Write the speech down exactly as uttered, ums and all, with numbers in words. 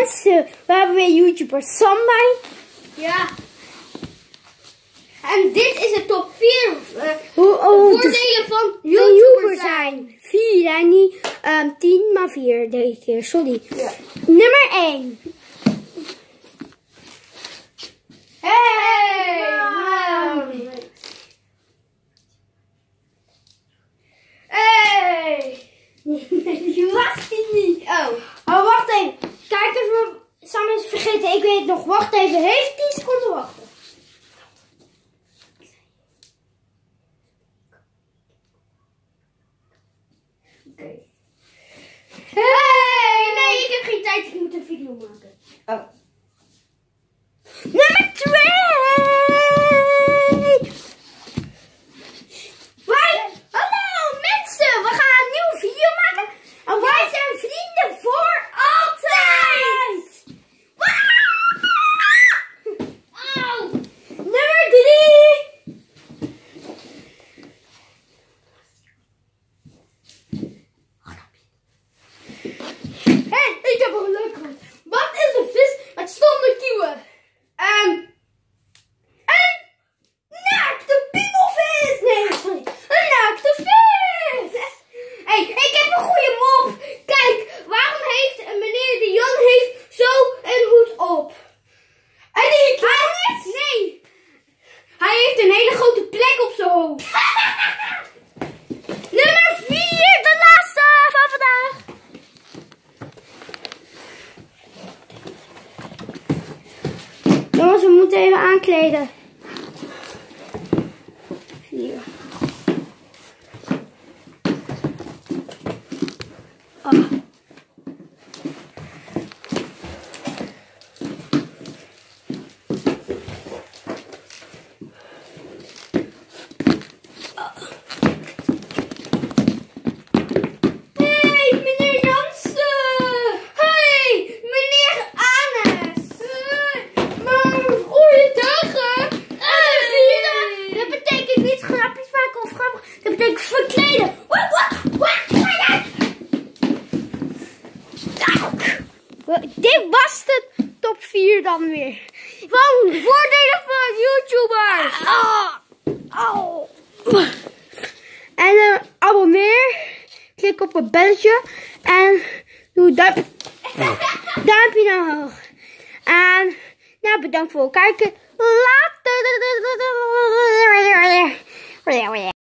mensen, we hebben weer YouTuber Sam bij. Ja. En dit is de top vier uh, Hoe, oh, voordelen van YouTuber YouTuber zijn. zijn. Vier, en niet um, tien, maar vier deze keer, sorry. Ja. Nummer één. Hey! Wow. Hey! Je was die niet. Oh. Oh, wacht even. Kijk even, Sam is vergeten, ik weet het nog. Wacht even, heeft tien seconden wachten. Okay. Hey! Nee, ik heb geen tijd. Ik moet een video maken. Oh. Nummer twee. Wij, hallo mensen, we gaan een nieuwe video maken. En wij zijn vrienden voor altijd. Auw. Nummer drie. Hé, ik heb een leuke one. Wat is een vis met stomme kieuwen? Ehm, een naakte piemelvis. Nee, sorry. Een naakte vis. Hé, hey, ik heb een goede mop. Kijk, waarom heeft meneer de Jan heeft zo een hoed op? En die, hij heeft, nee. Hij heeft een hele grote plek op zijn hoofd. Nummer vier, de laatste van vandaag. Jongens, we moeten even aankleden. Vier. Oh. Hey, meneer Jansen! Hey, meneer Anes! Hey, maar goeiedag! En vierde, dat betekent niet grapjes maken of grappig, dat betekent verkleden. Wat, wat, wat, Dit was de top vier dan weer. van voordelen van YouTubers! Oh. Oh. En uh, abonneer. Klik op het belletje. En doe duimpje, duimpje omhoog. En nou, bedankt voor het kijken. Later.